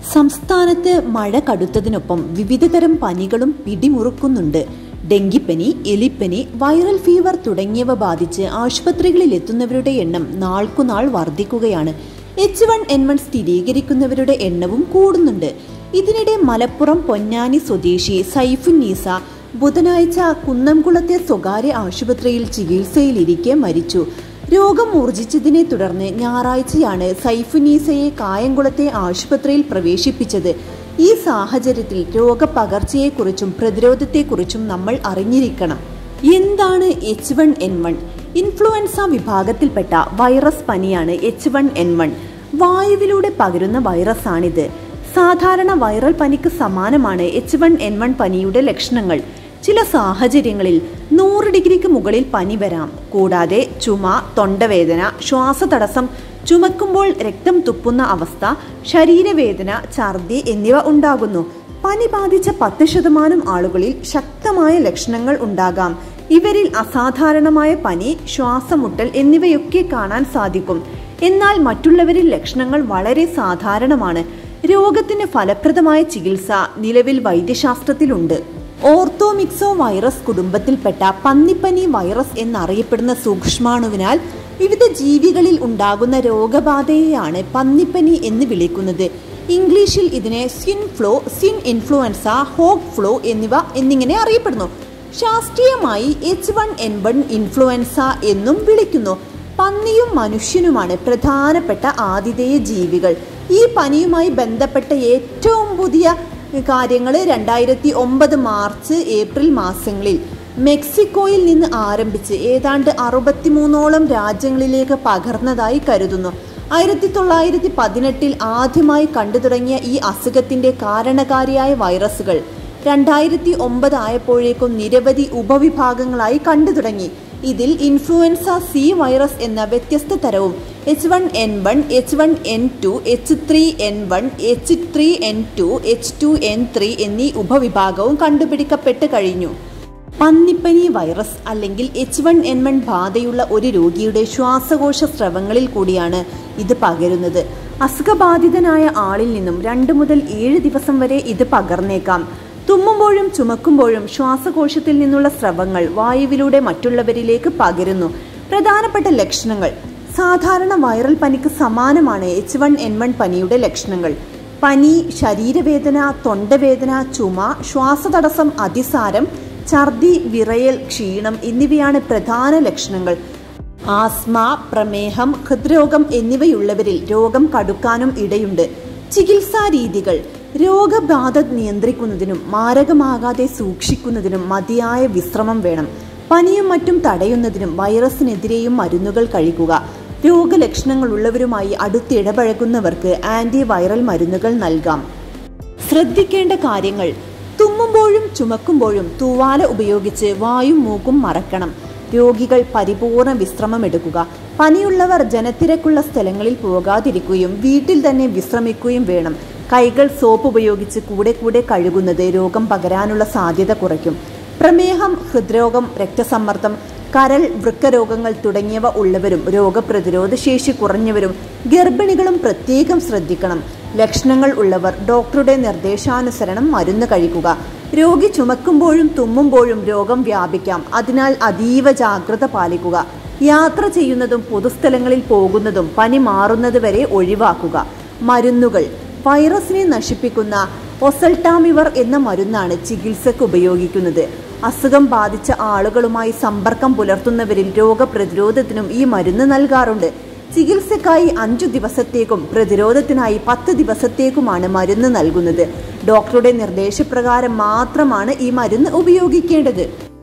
സംസ്ഥാനത്ത് മഴ കടുത്തതിനൊപ്പം വിവിധതരം പനികളും പിടിമുറുക്കുന്നുണ്ട്. ഡെങ്കിപ്പനി, എലിപ്പനി, വൈറൽ ഫീവർ തുടങ്ങിയവ ബാധിച്ച് ആശുപത്രികളിൽ എത്തുന്നവരുടെ എണ്ണം നാൾക്കുനാൾ വർദ്ധിക്കുകയാണ്. H1N1 സ്ഥിരീകരിക്കുന്നവരുടെ എണ്ണവും കൂടുന്നുണ്ട്. ഇതിനിടെ മലപ്പുറം പൊന്നാനി സ്വദേശി സൈഫുന്നീസ ബുധനാഴ്ച കുന്നംകുളത്തെ സ്വകാര്യ ആശുപത്രിയിൽ ചികിത്സയിലിരിക്കെ മരിച്ചു. രോഗം മൂർജിച്ചതിനെ തുടർന്ന് ഞായറാഴ്ചയാണ് സൈഫുന്നീസയെ കായംകുളത്തെ ആശുപത്രിയിൽ പ്രവേശിപ്പിച്ചത്. ഈ സാഹചര്യത്തിൽ രോഗപകർച്ചയെക്കുറിച്ചും പ്രതിരോധത്തെക്കുറിച്ചും നമ്മൾ അറിഞ്ഞിരിക്കണം. എന്താണ് H1N1? ഇൻഫ്ലുവൻസ വിഭാഗത്തിൽപ്പെട്ട വൈറസ് പനിയാണ് H1N1. വായുവിലൂടെ പകരുന്ന വൈറസാണിത്. സാധാരണ വൈറൽ പനിക്ക് സമാനമാണ് H1N1 പനിയുടെ ലക്ഷണങ്ങൾ. ചില സാഹചര്യങ്ങളിൽ 100 ഡിഗ്രിക്ക് മുകളിൽ പനി വരാം. കൂടാതെ ചുമ, തൊണ്ടവേദന, ശ്വാസതടസ്സം, ചുമക്കുമ്പോൾ രക്തം തുപ്പുന്ന അവസ്ഥ, ശരീരവേദന, ഛർദി എന്നിവ ഉണ്ടാകുന്നു. പനി ബാധിച്ച 10% ആളുകളിൽ ശക്തമായ ലക്ഷണങ്ങൾ ഉണ്ടാകാം. ഇവരിൽ അസാധാരണമായ പനി, ശ്വാസമുട്ടൽ എന്നിവയൊക്കെ കാണാൻ സാധിക്കും. എന്നാൽ മറ്റുള്ളവരിൽ ലക്ഷണങ്ങൾ വളരെ സാധാരണമാണ്. രോഗത്തിന് ഫലപ്രദമായ ചികിത്സ നിലവിൽ വൈദ്യശാസ്ത്രത്തിലുണ്ട്. ഓർത്തോമിക്സോ വൈറസ് കുടുംബത്തിൽപ്പെട്ട പന്നിപ്പനി വൈറസ് എന്നറിയപ്പെടുന്ന സൂക്ഷ്മാണുവിനാൽ വിവിധ ജീവികളിൽ ഉണ്ടാകുന്ന രോഗബാധയെയാണ് പന്നിപ്പനി എന്ന് വിളിക്കുന്നത്. ഇംഗ്ലീഷിൽ ഇതിനെ swine flu, swine influenza, hog flu എന്നിങ്ങനെ അറിയപ്പെടുന്നു. ശാസ്ത്രീയമായി H1N1 ഇൻഫ്ലുവൻസ എന്നും വിളിക്കുന്നു. പന്നിയും മനുഷ്യനുമാണ് പ്രധാനപ്പെട്ട ആതിഥേയ ജീവികൾ. ഈ പനിയുമായി ബന്ധപ്പെട്ട ഏറ്റവും പുതിയ കാര്യങ്ങൾ 2009 മാർച്ച്, ഏപ്രിൽ മാസങ്ങളിൽ മെക്സിക്കോയിൽ നിന്ന് ആരംഭിച്ച് ഏതാണ്ട് 63ഓളം രാജ്യങ്ങളിലേക്ക് പകർന്നതായി കരുതുന്നു. 1918 ആദ്യമായി കണ്ടു തുടങ്ങിയ ഈ അസുഖത്തിന്റെ കാരണകാരിയായ വൈറസുകൾ 2009 ആയപ്പോഴേക്കും നിരവധി ഉപവിഭാഗങ്ങളായി കണ്ടു തുടങ്ങി. ഇതിൽ ഇൻഫ്ലുവൻസ സി വൈറസ് എന്ന വ്യത്യസ്ത തരവും H1N1, H1N2, H3N1, H3N2, H2N3 എന്നീ ഉപവിഭാഗവും കണ്ടുപിടിക്കപ്പെട്ട് കഴിഞ്ഞു. പന്നിപ്പനി വൈറസ് അല്ലെങ്കിൽ H1N1 ബാധയുള്ള ഒരു രോഗിയുടെ ശ്വാസകോശ സ്രവങ്ങളിൽ കൂടിയാണ് ഇത് പകരുന്നത്. അസുഖബാധിതനായ ആളിൽ നിന്നും 2 മുതൽ 7 ദിവസം വരെ ഇത് പകർന്നേക്കാം. തുമ്മുമ്പോഴും ചുമക്കുമ്പോഴും ശ്വാസകോശത്തിൽ നിന്നുള്ള സ്രവങ്ങൾ വായുവിലൂടെ മറ്റുള്ളവരിലേക്ക് പകരുന്നു. പ്രധാനപ്പെട്ട ലക്ഷണങ്ങൾ: സാധാരണ വൈറൽ പനിക്ക് സമാനമാണ് H1N1 പനിയുടെ ലക്ഷണങ്ങൾ. പനി, ശരീരവേദന, തൊണ്ടവേദന, ചുമ, ശ്വാസതടസ്സം, അതിസാരം, ഛർദി, വിറയൽ, ക്ഷീണം എന്നിവയാണ് പ്രധാന ലക്ഷണങ്ങൾ. ആസ്മ, പ്രമേഹം, ഹൃദ്രോഗം എന്നിവയുള്ളവരിൽ രോഗം കടുക്കാനും ഇടയുണ്ട്. ചികിത്സാ രീതികൾ: രോഗബാധ നിയന്ത്രിക്കുന്നതിനും മാരകമാകാതെ സൂക്ഷിക്കുന്നതിനും മതിയായ വിശ്രമം വേണം. പനിയും മറ്റും തടയുന്നതിനും വൈറസിനെതിരെയും മരുന്നുകൾ കഴിക്കുക. രോഗലക്ഷണങ്ങളുള്ളവരുമായി അടുത്തിടപഴകുന്നവർക്ക് ആന്റിവൈറൽ മരുന്നുകൾ നൽകാം. ശ്രദ്ധിക്കേണ്ട കാര്യങ്ങൾ: തുമ്മുമ്പോഴും ചുമക്കുമ്പോഴും തൂവാല ഉപയോഗിച്ച് വായും മൂക്കും മറക്കണം. രോഗികൾ പരിപൂർണ വിശ്രമം എടുക്കുക. പനിയുള്ളവർ ജനത്തിരക്കുള്ള സ്ഥലങ്ങളിൽ പോകാതിരിക്കുകയും വീട്ടിൽ തന്നെ വിശ്രമിക്കുകയും വേണം. കൈകൾ സോപ്പ് ഉപയോഗിച്ച് കൂടെ കഴുകുന്നത് രോഗം പകരാനുള്ള സാധ്യത കുറയ്ക്കും. പ്രമേഹം, ഹൃദ്രോഗം, രക്തസമ്മർദ്ദം, കരൾ, വൃക്കരോഗങ്ങൾ തുടങ്ങിയവ ഉള്ളവരും രോഗപ്രതിരോധ ശേഷി കുറഞ്ഞവരും ഗർഭിണികളും പ്രത്യേകം ശ്രദ്ധിക്കണം. ലക്ഷണങ്ങൾ ഉള്ളവർ ഡോക്ടറുടെ നിർദ്ദേശാനുസരണം മരുന്ന് കഴിക്കുക. രോഗി ചുമക്കുമ്പോഴും തുമ്മുമ്പോഴും രോഗം വ്യാപിക്കാം. അതിനാൽ അതീവ ജാഗ്രത പാലിക്കുക. യാത്ര ചെയ്യുന്നതും പൊതുസ്ഥലങ്ങളിൽ പോകുന്നതും പനി മാറുന്നത് വരെ ഒഴിവാക്കുക. മരുന്നുകൾ: വൈറസിനെ നശിപ്പിക്കുന്ന ഒസൽട്ടാമിവർ എന്ന മരുന്നാണ് ചികിത്സക്ക് ഉപയോഗിക്കുന്നത്. അസുഖം ബാധിച്ച ആളുകളുമായി സമ്പർക്കം പുലർത്തുന്നവരിൽ രോഗപ്രതിരോധത്തിനും ഈ മരുന്ന് നൽകാറുണ്ട്. ചികിത്സക്കായി 5 ദിവസത്തേക്കും പ്രതിരോധത്തിനായി 10 ദിവസത്തേക്കുമാണ് മരുന്ന് നൽകുന്നത്. ഡോക്ടറുടെ നിർദ്ദേശപ്രകാരം മാത്രമാണ് ഈ മരുന്ന് ഉപയോഗിക്കേണ്ടത്.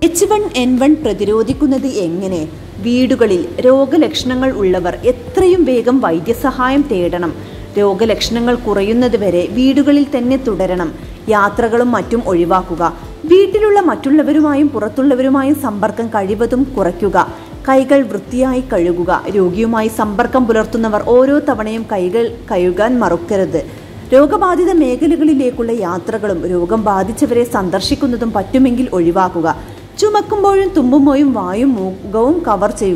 H1N1 പ്രതിരോധിക്കുന്നത് എങ്ങനെ? വീടുകളിൽ രോഗലക്ഷണങ്ങൾ ഉള്ളവർ എത്രയും വേഗം വൈദ്യസഹായം തേടണം. രോഗലക്ഷണങ്ങൾ കുറയുന്നത് വരെ വീടുകളിൽ തന്നെ തുടരണം. യാത്രകളും മറ്റും ഒഴിവാക്കുക. വീട്ടിലുള്ള മറ്റുള്ളവരുമായും പുറത്തുള്ളവരുമായും സമ്പർക്കം കഴിവതും കുറയ്ക്കുക. കൈകൾ വൃത്തിയായി കഴുകുക. രോഗിയുമായി സമ്പർക്കം പുലർത്തുന്നവർ ഓരോ തവണയും കൈകൾ കഴുകാൻ മറക്കരുത്. രോഗബാധിത മേഖലകളിലേക്കുള്ള യാത്രകളും രോഗം ബാധിച്ചവരെ സന്ദർശിക്കുന്നതും പറ്റുമെങ്കിൽ ഒഴിവാക്കുക. ചുമക്കുമ്പോഴും തുമ്മുമ്പോഴും വായും മുഖവും കവർ ചെയ്യുക.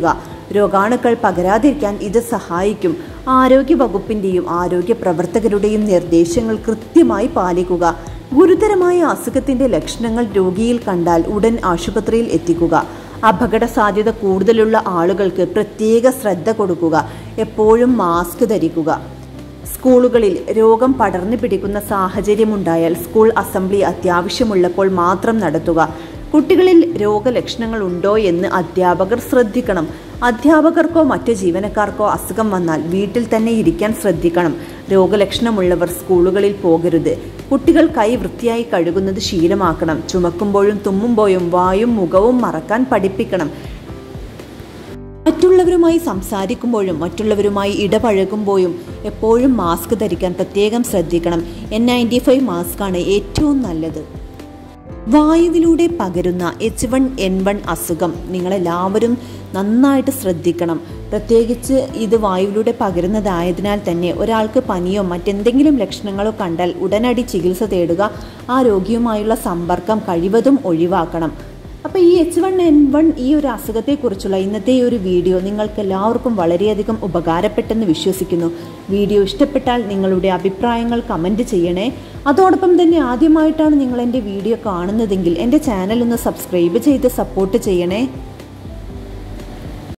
രോഗാണുക്കൾ പകരാതിരിക്കാൻ ഇത് സഹായിക്കും. ആരോഗ്യ വകുപ്പിൻ്റെയും ആരോഗ്യ പ്രവർത്തകരുടെയും നിർദ്ദേശങ്ങൾ കൃത്യമായി പാലിക്കുക. ഗുരുതരമായ അസുഖത്തിൻ്റെ ലക്ഷണങ്ങൾ രോഗിയിൽ കണ്ടാൽ ഉടൻ ആശുപത്രിയിൽ എത്തിക്കുക. അപകട സാധ്യത കൂടുതലുള്ള ആളുകൾക്ക് പ്രത്യേക ശ്രദ്ധ കൊടുക്കുക. എപ്പോഴും മാസ്ക് ധരിക്കുക. സ്കൂളുകളിൽ രോഗം പടർന്നു പിടിക്കുന്ന സാഹചര്യമുണ്ടായാൽ സ്കൂൾ അസംബ്ലി അത്യാവശ്യമുള്ളപ്പോൾ മാത്രം നടത്തുക. കുട്ടികളിൽ രോഗലക്ഷണങ്ങൾ ഉണ്ടോ എന്ന് അധ്യാപകർ ശ്രദ്ധിക്കണം. അധ്യാപകർക്കോ മറ്റ് ജീവനക്കാർക്കോ അസുഖം വന്നാൽ വീട്ടിൽ തന്നെ ഇരിക്കാൻ ശ്രദ്ധിക്കണം. രോഗലക്ഷണമുള്ളവർ സ്കൂളുകളിൽ പോകരുത്. കുട്ടികൾ കൈ വൃത്തിയായി കഴുകുന്നത് ശീലമാക്കണം. ചുമക്കുമ്പോഴും തുമ്മുമ്പോഴും വായും മുഖവും മറക്കാൻ പഠിപ്പിക്കണം. മറ്റുള്ളവരുമായി സംസാരിക്കുമ്പോഴും മറ്റുള്ളവരുമായി ഇടപഴകുമ്പോഴും എപ്പോഴും മാസ്ക് ധരിക്കാൻ പ്രത്യേകം ശ്രദ്ധിക്കണം. N95 മാസ്കാണ് ഏറ്റവും നല്ലത്. വായുവിലൂടെ പകരുന്ന H1N1 അസുഖം നിങ്ങളെല്ലാവരും നന്നായിട്ട് ശ്രദ്ധിക്കണം. പ്രത്യേകിച്ച് ഇത് വായുവിലൂടെ പകരുന്നതായതിനാൽ തന്നെ ഒരാൾക്ക് പനിയോ മറ്റെന്തെങ്കിലും ലക്ഷണങ്ങളോ കണ്ടാൽ ഉടനടി ചികിത്സ തേടുക. ആ രോഗിയുമായുള്ള സമ്പർക്കം കഴിവതും ഒഴിവാക്കണം. അപ്പോൾ ഈ H1N1 ഈ ഒരു അസുഖത്തെക്കുറിച്ചുള്ള ഇന്നത്തെ ഈ ഒരു വീഡിയോ നിങ്ങൾക്ക് എല്ലാവർക്കും വളരെയധികം ഉപകാരപ്പെട്ടെന്ന് വിശ്വസിക്കുന്നു. വീഡിയോ ഇഷ്ടപ്പെട്ടാൽ നിങ്ങളുടെ അഭിപ്രായങ്ങൾ കമൻറ്റ് ചെയ്യണേ. അതോടൊപ്പം തന്നെ ആദ്യമായിട്ടാണ് നിങ്ങൾ എൻ്റെ വീഡിയോ കാണുന്നതെങ്കിൽ എൻ്റെ ചാനൽ ഒന്ന് സബ്സ്ക്രൈബ് ചെയ്ത് സപ്പോർട്ട് ചെയ്യണേ.